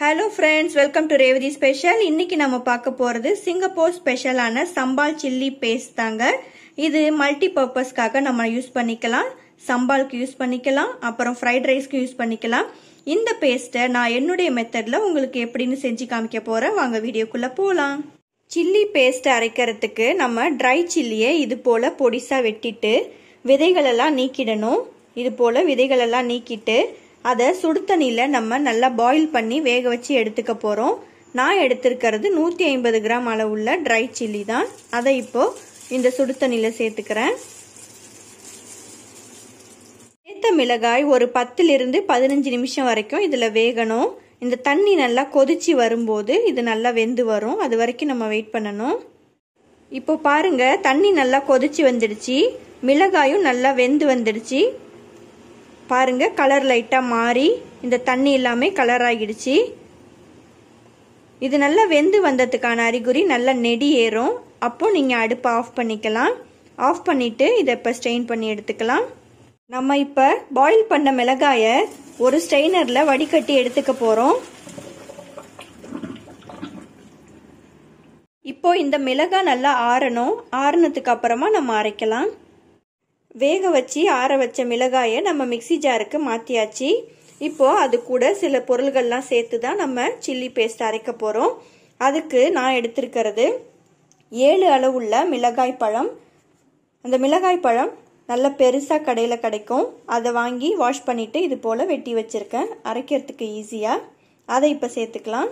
Hello friends, welcome to Revati Special. இன்னைக்கு நம்ம பார்க்க போறது சிங்கப்பூர் ஸ்பெஷலான சம்பால் சில்லி பேஸ்ட் தாங்க. இது மல்டி பர்பஸ்க்காக நம்ம யூஸ் பண்ணிக்கலாம். சம்பாலுக்கு யூஸ் பண்ணிக்கலாம், அப்புறம் ஃப்ரைட் ரைஸ்க்கு யூஸ் பண்ணிக்கலாம். இந்த பேஸ்ட்டை நான் என்னுடைய மெத்தட்ல உங்களுக்கு எப்படின்னு செஞ்சு காமிக்க போறேன். வாங்க வீடியோக்குள்ள போலாம். சில்லி பேஸ்ட் அரைக்கிறதுக்கு நம்ம ட்ரை சில்லியை இது போல பொடிசா வெட்டிட்டு விதைகள் எல்லாம் நீக்கிடணும். இது போல விதைகள் எல்லாம் நீக்கிட்டு அதை சுடு தண்ணியில நம்ம நல்லா பாயில் பண்ணி வேக வச்சு எடுத்துக்க போறோம். நான் எடுத்திருக்கிறது 150 கிராம் அளவுள்ள ட்ரை சில்லி தான். அதை இப்போ இந்த சுடு தண்ணியில சேர்த்துக்கிறேன். சேர்த்த மிளகாய் ஒரு 10 to 15 நிமிஷம் வரைக்கும் இதுல வேகணும். இந்த தண்ணி நல்லா கொதிச்சு வரும்போது இது நல்லா வெந்து வரும். அது வரைக்கும் நம்ம வெயிட் பண்ணணும். இப்போ பாருங்க, தண்ணி நல்லா கொதிச்சு வந்துடுச்சு, மிளகாயும் நல்லா வெந்து வந்துடுச்சு. பாருங்க, கலர் லைட்டா மாறி இந்த தண்ணி எல்லாமே கலர் ஆகிடுச்சு. இது நல்லா வெந்து வந்ததுக்கான அறிகுறி நல்லா நெடி ஏறும். அப்போ நீங்க அடுப்பை ஆஃப் பண்ணிக்கலாம். ஆஃப் பண்ணிட்டு இதை இப்ப ஸ்ட்ரெயின் பண்ணி எடுத்துக்கலாம். நம்ம இப்ப பாயில் பண்ண மிளகாயை ஒரு ஸ்ட்ரெயினர்ல வடிகட்டி எடுத்துக்க போறோம். இப்போ இந்த மிளகாய் நல்லா ஆறணும். ஆறுனதுக்கு அப்புறமா நம்ம அரைக்கலாம். வேக வச்சு ஆற வச்ச மிளகாயை நம்ம மிக்ஸி ஜாருக்கு மாத்தியாச்சு. இப்போ அது கூட சில பொருள்கள்லாம் சேர்த்து தான் நம்ம சில்லி பேஸ்ட் அரைக்க போறோம். அதுக்கு நான் எடுத்திருக்கிறது 7 அளவுள்ள மிளகாய் பழம். அந்த மிளகாய் பழம் நல்ல பெருசா கடையில கிடைக்கும். அதை வாங்கி வாஷ் பண்ணிட்டு இது போல வெட்டி வச்சிருக்கேன், அரைக்கிறதுக்கு ஈஸியா. அதை இப்ப சேர்த்துக்கலாம்.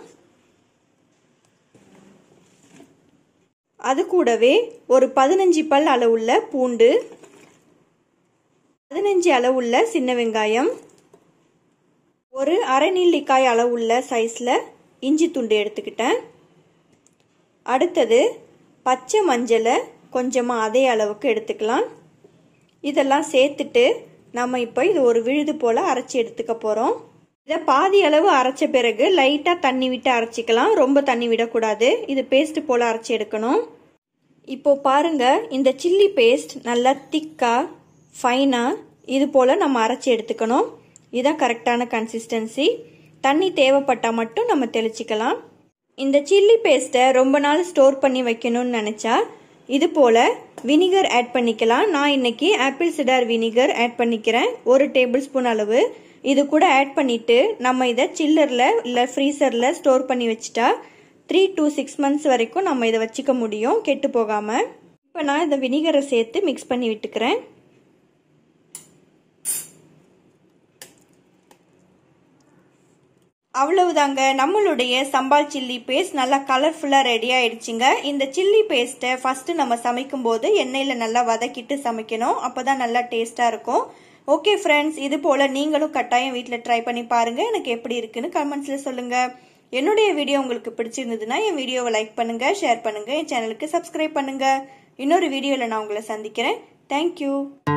அது கூடவே ஒரு 15 பல் அளவுள்ள பூண்டு, 15 அளவுள்ள சின்ன வெங்காயம், ஒரு அரை நெல்லிக்காய் அளவுள்ள சைஸ்ல இஞ்சி துண்டு எடுத்துக்கிட்டேன். அடுத்தது பச்சை மஞ்சளை கொஞ்சமா அதே அளவுக்கு எடுத்துக்கலாம். இதெல்லாம் சேர்த்துட்டு நம்ம இப்போ இது ஒரு விழுது போல அரைச்சி எடுத்துக்க போறோம். இதை பாதி அளவு அரைச்ச பிறகு லைட்டா தண்ணி விட்டு அரைச்சிக்கலாம். ரொம்ப தண்ணி விடக்கூடாது. இது பேஸ்ட் போல அரைச்சி எடுக்கணும். இப்போ பாருங்க, இந்த சில்லி பேஸ்ட் நல்லா திக்கா ஃபைனா இது போல நம்ம அரைச்சி எடுத்துக்கணும். இதுதான் கரெக்டான கன்சிஸ்டன்சி. தண்ணி தேவைப்பட்டா மட்டும் நம்ம தெளிச்சுக்கலாம். இந்த சில்லி பேஸ்ட்டை ரொம்ப நாள் ஸ்டோர் பண்ணி வைக்கணும்னு நினைச்சா இது போல வினிகர் ஆட் பண்ணிக்கலாம். நான் இன்னைக்கு ஆப்பிள் சிடார் வினிகர் ஆட் பண்ணிக்கிறேன், 1 டேபிள் ஸ்பூன் அளவு. இது கூட ஆட் பண்ணிட்டு நம்ம இதை சில்லர்ல இல்ல ஃப்ரீசர்ல ஸ்டோர் பண்ணி வச்சுட்டா 3 to 6 months வரைக்கும் நம்ம இதை வச்சுக்க முடியும், கெட்டு போகாம. இப்போ நான் இந்த வினிகரை சேர்த்து மிக்ஸ் பண்ணி விட்டுக்கிறேன். அவ்வளவுதாங்க, நம்மளுடைய சம்பால் சில்லி பேஸ்ட் நல்லா கலர்ஃபுல்லா ரெடி ஆயிடுச்சுங்க. இந்த சில்லி பேஸ்ட்டை ஃபர்ஸ்ட் நம்ம சமைக்கும் போது எண்ணெயில நல்லா வதக்கிட்டு சமைக்கணும். அப்பதான் நல்லா டேஸ்டா இருக்கும். ஓகே ஃப்ரெண்ட்ஸ், இது போல நீங்களும் கட்டாயம் வீட்டில் ட்ரை பண்ணி பாருங்க. எனக்கு எப்படி இருக்குன்னு கமெண்ட்ஸ்ல சொல்லுங்க. என்னுடைய வீடியோ உங்களுக்கு பிடிச்சிருந்ததுன்னா என் வீடியோவை லைக் பண்ணுங்க, ஷேர் பண்ணுங்க, என் சேனலுக்கு சப்ஸ்கிரைப் பண்ணுங்க. இன்னொரு வீடியோல நான் உங்களை சந்திக்கிறேன். தேங்க்யூ.